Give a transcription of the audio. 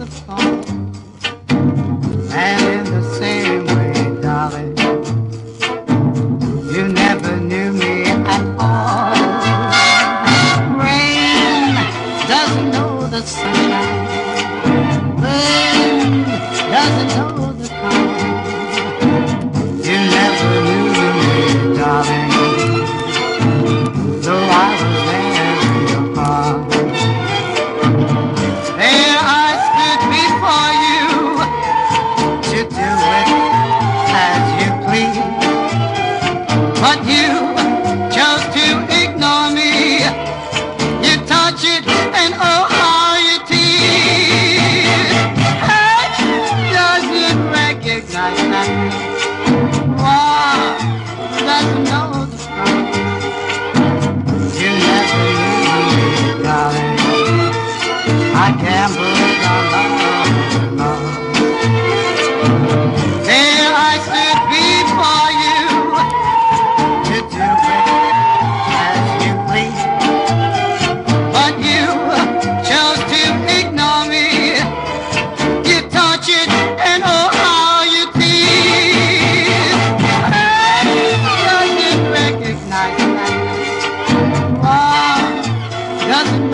song. And in the same way, darling, you never knew me at all. Rain doesn't know the sunshine. Wind doesn't know the calm. You never knew me, darling, though I was there in your palm. There I stood before you to do it as you please, but you chose to ignore me. You touch it and oh how you tease. Heart doesn't recognize that. Wow, doesn't know the song. You never knew me, darling. I gambled on love. There I stood before you to do it as you please, but you chose to ignore me. You touch it and oh how you tease. I doesn't recognize that. Oh, doesn't